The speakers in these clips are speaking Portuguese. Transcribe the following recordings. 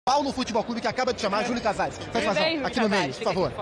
Paulo Futebol Clube, que acaba de chamar Júlio Casares. Faz razão, aqui no meio, por favor.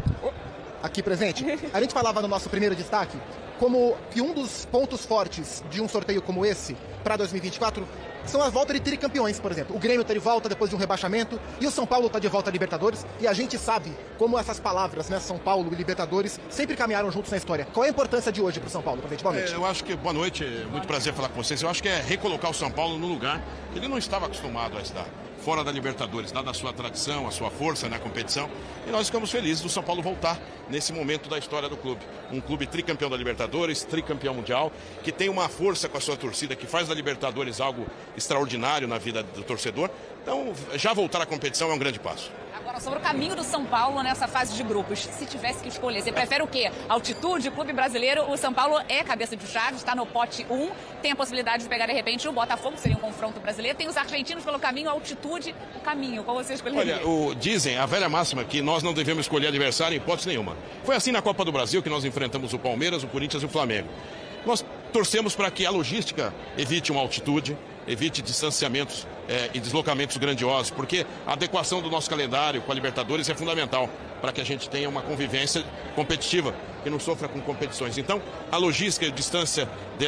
Aqui presente. A gente falava no nosso primeiro destaque como que um dos pontos fortes de um sorteio como esse para 2024 são a volta de tricampeões, por exemplo. O Grêmio está de volta depois de um rebaixamento e o São Paulo está de volta à Libertadores, e a gente sabe como essas palavras, né, São Paulo e Libertadores, sempre caminharam juntos na história. Qual é a importância de hoje para o São Paulo? Boa noite. Eu acho que, boa noite, muito prazer falar com vocês. Eu acho que é recolocar o São Paulo no lugar que ele não estava acostumado a estar, fora da Libertadores, dada a sua tradição, a sua força na competição. E nós ficamos felizes do São Paulo voltar nesse momento da história do clube. Um clube tricampeão da Libertadores, tricampeão mundial, que tem uma força com a sua torcida, que faz da Libertadores algo extraordinário na vida do torcedor. Então, já voltar à competição é um grande passo. Agora, sobre o caminho do São Paulo nessa fase de grupos, se tivesse que escolher, você prefere o quê? Altitude, clube brasileiro, o São Paulo é cabeça de chave, está no pote 1, tem a possibilidade de pegar, de repente, o Botafogo, seria um confronto brasileiro, tem os argentinos pelo caminho, altitude, o caminho, qual você escolheria? Olha, dizem, a velha máxima, que nós não devemos escolher adversário em hipótese nenhuma. Foi assim na Copa do Brasil, que nós enfrentamos o Palmeiras, o Corinthians e o Flamengo. Nós torcemos para que a logística evite uma altitude, evite distanciamentos e deslocamentos grandiosos, porque a adequação do nosso calendário com a Libertadores é fundamental para que a gente tenha uma convivência competitiva, que não sofra com competições. Então, a logística e a distância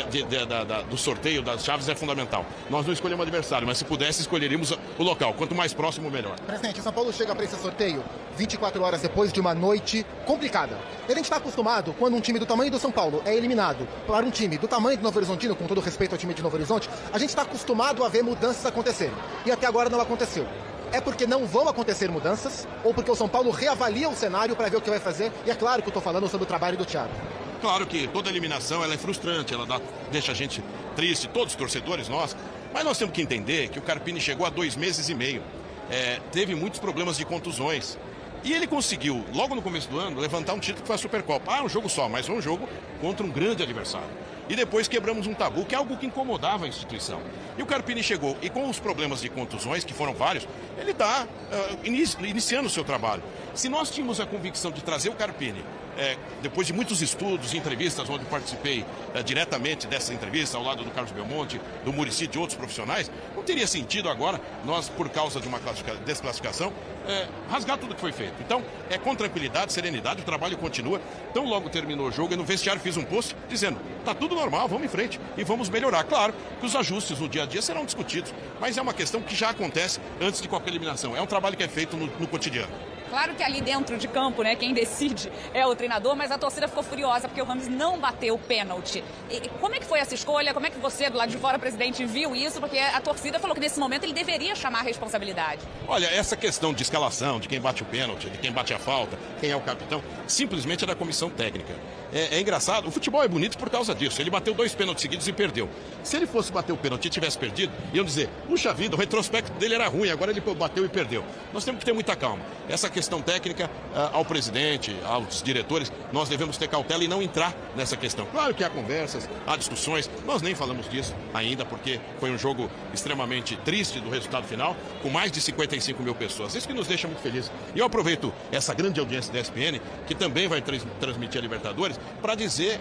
do sorteio das chaves é fundamental. Nós não escolhemos adversário, mas se pudesse, escolheríamos o local. Quanto mais próximo, melhor. Presidente, o São Paulo chega para esse sorteio 24 horas depois de uma noite complicada. A gente está acostumado, quando um time do tamanho do São Paulo é eliminado para um time do tamanho do Novo Horizontino, com todo respeito ao time de Novo Horizonte, a gente está acostumado a ver mudanças acontecerem. E até agora não aconteceu. É porque não vão acontecer mudanças ou porque o São Paulo reavalia o cenário para ver o que vai fazer? E é claro que eu estou falando sobre o trabalho do Thiago. Claro que toda eliminação ela é frustrante, ela deixa a gente triste, todos os torcedores, nós. Mas nós temos que entender que o Carpini chegou há 2 meses e meio. Teve muitos problemas de contusões. E ele conseguiu, logo no começo do ano, levantar um título que foi a Supercopa. Um jogo só, mas um jogo contra um grande adversário. E depois quebramos um tabu, que é algo que incomodava a instituição. E o Carpini chegou, e com os problemas de contusões, que foram vários, ele está iniciando o seu trabalho. Se nós tínhamos a convicção de trazer o Carpini, depois de muitos estudos e entrevistas, onde participei diretamente dessa entrevista, ao lado do Carlos Belmonte, do Muricy, de outros profissionais, não teria sentido agora, nós, por causa de uma desclassificação, rasgar tudo que foi feito. Então, com tranquilidade, serenidade, o trabalho continua. Então, logo terminou o jogo, e no vestiário fiz um post dizendo, tá tudo normal, vamos em frente e vamos melhorar. Claro que os ajustes no dia a dia serão discutidos, mas é uma questão que já acontece antes de qualquer eliminação. É um trabalho que é feito no cotidiano. Claro que ali dentro de campo, né, quem decide é o treinador, mas a torcida ficou furiosa porque o Rames não bateu o pênalti. E como é que foi essa escolha? Como é que você, do lado de fora, presidente, viu isso? Porque a torcida falou que nesse momento ele deveria chamar a responsabilidade. Olha, essa questão de escalação, de quem bate o pênalti, de quem bate a falta, quem é o capitão, simplesmente é da comissão técnica. É engraçado, o futebol é bonito por causa disso. Ele bateu 2 pênaltis seguidos e perdeu. Se ele fosse bater o pênalti e tivesse perdido, iam dizer, puxa vida, o retrospecto dele era ruim, agora ele bateu e perdeu. Nós temos que ter muita calma. Essa questão técnica, ao presidente, aos diretores, nós devemos ter cautela e não entrar nessa questão. Claro que há conversas, há discussões, nós nem falamos disso ainda, porque foi um jogo extremamente triste do resultado final, com mais de 55 mil pessoas. Isso que nos deixa muito felizes. E eu aproveito essa grande audiência da ESPN, que também vai transmitir a Libertadores, para dizer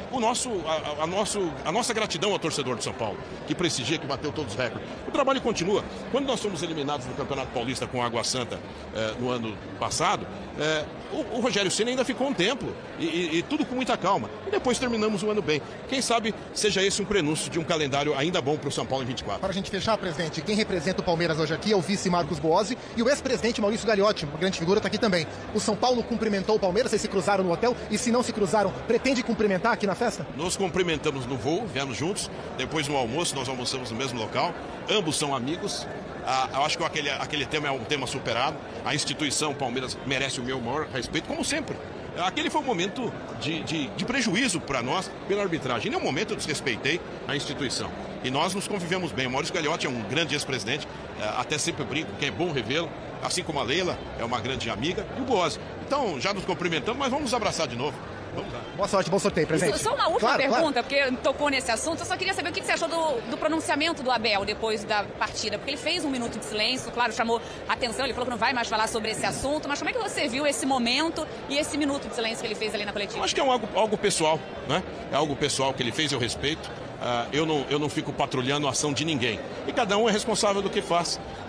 a nossa gratidão ao torcedor de São Paulo, que prestigia, que bateu todos os recordes. O trabalho continua. Quando nós fomos eliminados do Campeonato Paulista com Água Santa no ano passado, o Rogério Ceni ainda ficou um tempo e tudo com muita calma. E depois terminamos o ano bem. Quem sabe seja esse um prenúncio de um calendário ainda bom para o São Paulo em 24. Para a gente fechar, presidente, quem representa o Palmeiras hoje aqui é o vice Marcos Boazzi e o ex-presidente Maurício Gagliotti, uma grande figura, está aqui também. O São Paulo cumprimentou o Palmeiras, vocês se cruzaram no hotel, e se não se cruzaram, pretende cumprimentar aqui na festa? Nos cumprimentamos no voo, viemos juntos, depois no almoço, nós almoçamos no mesmo local, ambos são amigos. Eu acho que aquele tema é um tema superado. A instituição Palmeiras merece o meu maior respeito, como sempre. Aquele foi um momento de prejuízo para nós pela arbitragem. Em nenhum momento eu desrespeitei a instituição. E nós nos convivemos bem. O Maurício Gagliotti é um grande ex-presidente, até sempre brinco que é bom revê-lo, assim como a Leila é uma grande amiga, e o Boazzi. Então, já nos cumprimentamos, mas vamos nos abraçar de novo. Boa sorte, bom sorteio, presidente. Só uma última pergunta, porque tocou nesse assunto. Eu só queria saber o que você achou do pronunciamento do Abel depois da partida, porque ele fez um minuto de silêncio, claro, chamou atenção, ele falou que não vai mais falar sobre esse assunto, mas como é que você viu esse momento e esse minuto de silêncio que ele fez ali na coletiva? Eu acho que é algo pessoal, né? É algo pessoal que ele fez, eu respeito. Eu não fico patrulhando a ação de ninguém. E cada um é responsável do que faz.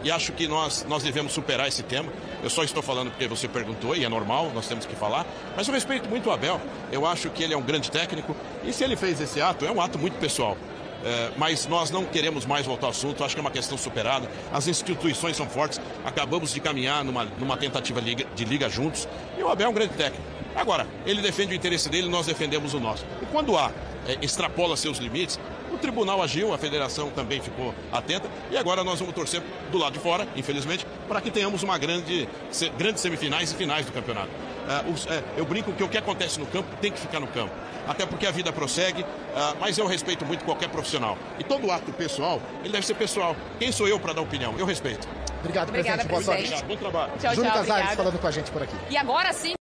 e acho que nós devemos superar esse tema. Eu só estou falando porque você perguntou, e é normal, nós temos que falar. Mas eu respeito muito o Abel, eu acho que ele é um grande técnico, e se ele fez esse ato, é um ato muito pessoal. Mas nós não queremos mais voltar ao assunto, acho que é uma questão superada. As instituições são fortes, acabamos de caminhar numa tentativa de liga juntos, e o Abel é um grande técnico. Agora, ele defende o interesse dele, nós defendemos o nosso. E quando extrapola seus limites, o tribunal agiu, a federação também ficou atenta, e agora nós vamos torcer do lado de fora, infelizmente, para que tenhamos uma grandes semifinais e finais do campeonato. Eu brinco que o que acontece no campo tem que ficar no campo, até porque a vida prossegue, mas eu respeito muito qualquer profissional. E todo ato pessoal, ele deve ser pessoal. Quem sou eu para dar opinião? Eu respeito. Obrigado, presidente. Boa sorte. Obrigado, bom trabalho. Tchau, Júlio tchau, Casares obrigada. falando com a gente por aqui. E agora sim.